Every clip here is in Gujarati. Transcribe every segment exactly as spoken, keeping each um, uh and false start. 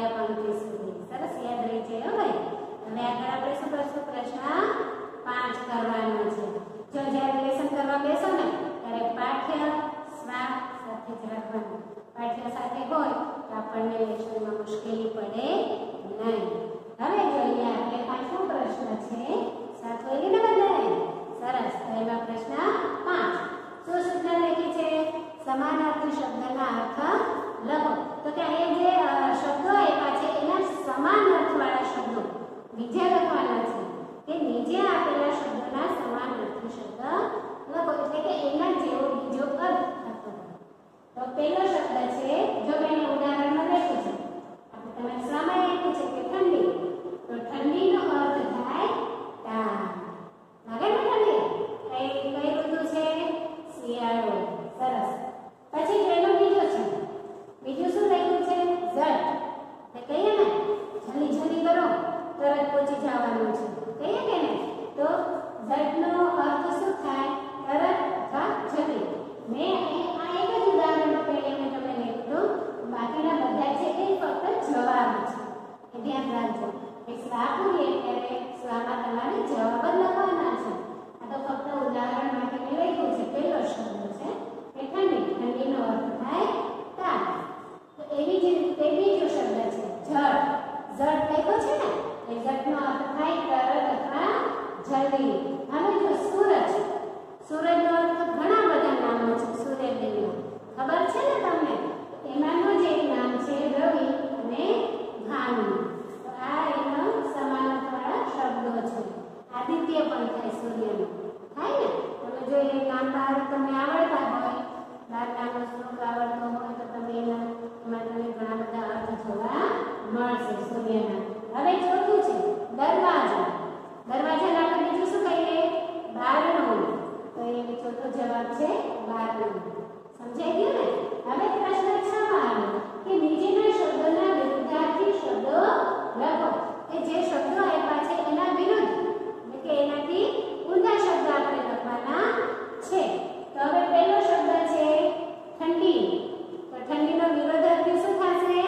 પંક્તિ સુધી. સરસ યાદ રહી છે હો ભાઈ. હવે આગળ આપણે શું કરશું? પ્રશ્ન પાંચ કરવાનો છે. જો જ્યારે લેસન કરવા બેસો ને ત્યારે પાઠ્ય સ્વાદ સાથે જ રાખવાનું. પાઠ્ય સાથે હોય તો આપણને લેસનમાં મુશ્કેલી પડે નહીં. હવે જોઈએ આપણે પાંચમો પ્રશ્ન છે. સાત હોય ને બધાને? સરસ. તો એમાં પ્રશ્ન પાંચ શું સૂચના લખી છે? સમાનાર્થી શબ્દના અર્થ લખો. તો કે અહીંયા જે શબ્દો આપ્યા છે એના સમાન અર્થવાળા શબ્દો બીજા લખવાના છે કે નીચે આપેલા શબ્દોના સમાન અર્થી શબ્દ લખો, એટલે કે એના જેવો બીજો અર્થ લખો. તો પહેલો શબ્દ છે, જો મેં ઉદાહરણમાં લખ્યું છે, આપણે તમે સામાન્ય આપ્યું છે કે ઠંડી, તો ઠંડીનો અર્થ થાય તાપ. લાગે ને ઠંડી? કઈ કઈ ઋતુ છે? શિયાળો. સરસ. પછી એનો બીજો છે, બીજું શું લખ્યું છે? ઝટ. તે કહીએ ને જલ્દી જલ્દી કરો તરત પહોંચી જવાનું છે, કહીએ કે ને? તો ઝટનો અર્થ શું થાય? તરત અથવા જલ્દી. મેં આ એક જ ઉદાહરણ પહેલે મેં તમને લખ્યું, બાકીના બધા છે એ ફક્ત જવાબ છે. એ ધ્યાન રાખજો કે સ્વા પૂરીએ ત્યારે સ્વામાં તમારે જવાબ જ લખવાના છે. આ તો ફક્ત ઉદાહરણ માટે મેં લખ્યું છે. પહેલો શબ્દ છે કે ઠંડી. ઠંડીનો અર્થ થાય તાપ. તો એવી જ રીતે બીજો શબ્દ છે ઝટ. ઝટ લખ્યો છે ને, એ ઝટનો અર્થ થાય તરત અથવા જલ્દી. હવે જો સૂરજ. સૂરજનો અર્થ ઘણા બધા નામો છે સૂર્યદેવના, ખબર છે ને તમને? એમાંનું જ એક નામ છે રવિ અને ભાનુ. તો આ એનો સમાનાર્થવાળા શબ્દો છે. આદિત્ય પણ થાય સૂર્યનો, થાય ને? તમે જો એ નામ બહાર તમને આવડતા હોય, દાતાનો શ્લોક આવડતો હોય તો તમે એના એમાં તમને ઘણા બધા અર્થ જોવા મળશે સૂર્યના. હવે ચોથું છે દરવાજો. દરવાજાને આપણે બીજું શું કહીએ? બારણું. તો એ ચોથો જવાબ છે બારણું. સમજાઈ ગયું ને? હવે પ્રશ્ન છ માં આવે કે નીચેના શબ્દોના વિરુદ્ધાર્થી શબ્દો લખો. કે જે શબ્દો આપ્યા છે એના વિરુદ્ધ, એટલે કે એનાથી ઊંધા શબ્દ આપણે લખવાના છે. તો હવે પહેલો શબ્દ છે ઠંડી. તો ઠંડીનો વિરોધાર્થી શું થશે?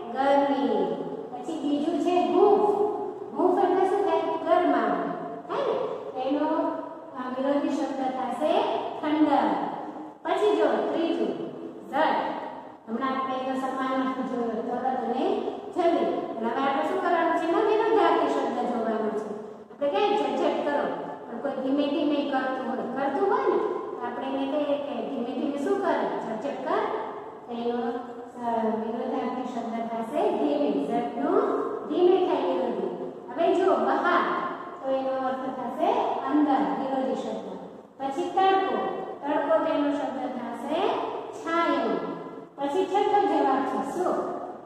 ગરમી. પછી બીજું છે ભૂખ. ભૂખ એટલે શું થાય? ગરમાવું, થાય ને? એનો વિરોધી શબ્દ થશે ઠંડક. પછી જો ત્રીજું ઝટ. હમણાં આપણે એનો સમાનાર્થ જોયો તરત અને જલ્દી. હવે આપણે શું કરવાનું છે? એનો વિરોધાર્થી શબ્દ જોવાનો છે. આપણે કહીએ ઝટઝટ કરો, પણ કોઈ ધીમે ધીમે કરતું હોય કરતું હોય ને તો આપણે એને કહીએ કે ધીમે ધીમે શું કરે? ઝટઝટ કર. એનો વિરોધાર્થી શબ્દ થશે ધીમે. ઝટનો ધીમે થાય વિરોધી. હવે જો બહાર, તો એનો અર્થ થશે અંદર, વિરોધી શબ્દ. પછી તડકો. તડકો તેનો શબ્દ થશે છાયો. પછી છઠ્ઠો જવાબ છે સુખ.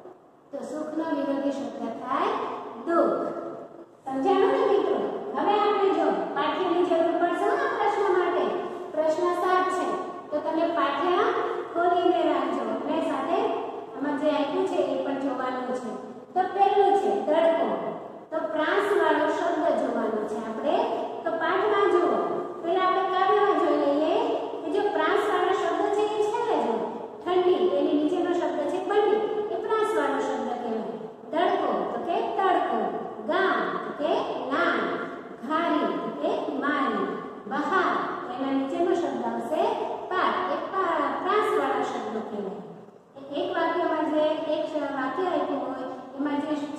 તો સુખનો વિરોધી શબ્દ થાય દુઃખ. સમજાણું ને મિત્રો? હવે આપણે જો પાઠ્યની જરૂર પડશે આ પ્રશ્ન માટે. પ્રશ્ન સાત છે તો તમે પાઠ્ય ખોલીને રાખજો અને સાથે આમાં જે આપ્યું છે એ પણ જોવાનું છે. તો પહેલું છે તડકો. તો પ્રાસ વાળો શબ્દ જોવાનો છે આપણે. તો પાઠમાં જુઓ, પહેલા આપણે કાવ્યમાં જોઈ લઈએ કે જો પ્રાસ વાળો શબ્દ છે એ છે જો ઠંડી, એની નીચેનો શબ્દ છે બંડી, એ પ્રાસ વાળો શબ્દ કહેવાય. તડકો તો કે તડકો. ગામ તો કે ગામ. ઘારી તો કે મારી. બહાર એના નીચેનો શબ્દ આવશે પાર, એ પ્રાસ વાળા શબ્દ કહેવાય. એક વાક્યમાં જે એક વાક્ય આપ્યું હોય એમાં જે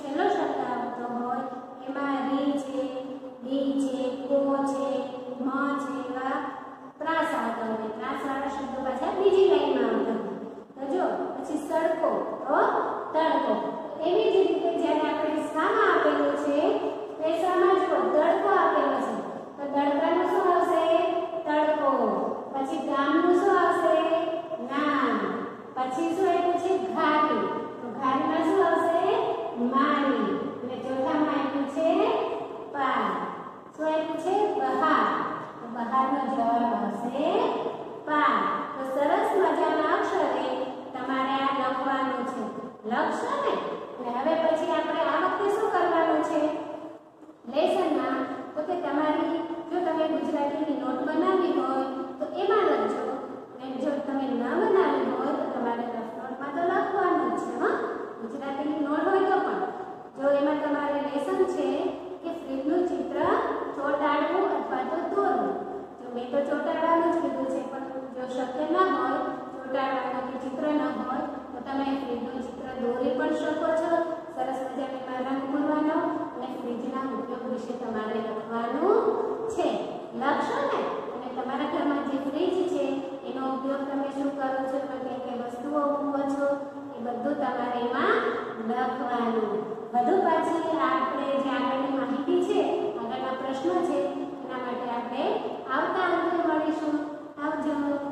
પણ શકો છો. સરસ મજાની રંગ પૂરવાનો અને ફ્રીજના ઉપયોગ વિશે તમારે લખવાનું છે. લખશો ને અને તમારા ઘરમાં જે ફ્રીજ છે એનો ઉપયોગ તમે શું કરો છો, તમે કઈ વસ્તુઓ મૂકો છો, એ બધું તમારે એમાં લખવાનું. વધુ પાછી આપણે જે આગળની માહિતી છે, આગળના પ્રશ્નો છે, એના માટે આપણે આવતા અંકે મળીશું. આવજો.